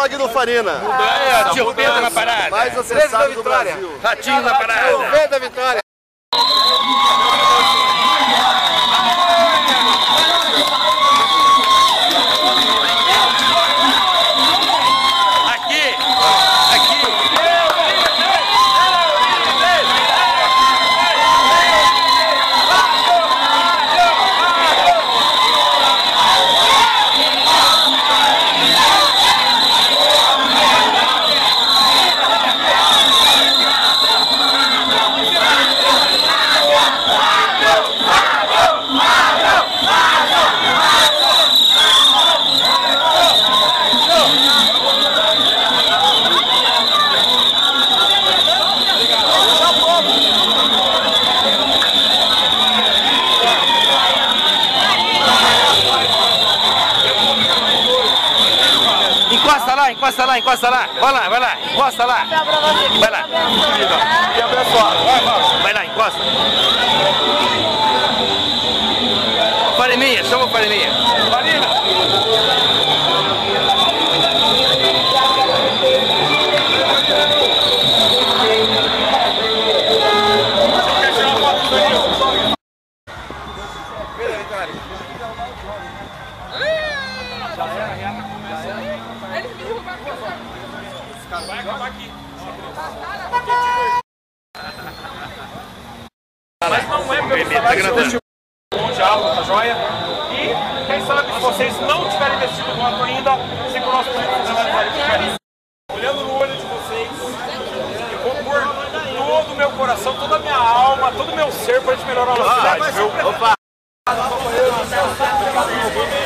blog do Farina. Tio Pedro na parada. Mais acessado do Brasil. Ratinho na parada. O V da vitória. Encosta lá, encosta lá. Vai lá, encosta lá. Vai lá. E abençoado. Vai lá, encosta. Farininha, chama o Farininha. Farina. Vai acabar aqui. Mas não é pelo salário mundial, tá joia? E quem sabe se vocês não tiverem investido o voto ainda, se o nosso presidente olhando no olho de vocês, eu vou pôr todo o meu coração, toda a minha alma, todo o meu ser pra gente melhorar a nossa cidade, viu? Opa!